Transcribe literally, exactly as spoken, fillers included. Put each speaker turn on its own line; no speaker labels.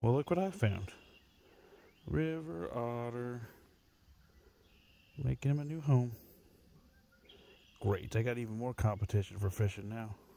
Well, look what I found. River otter. Making him a new home. Great. I got even more competition for fishing now.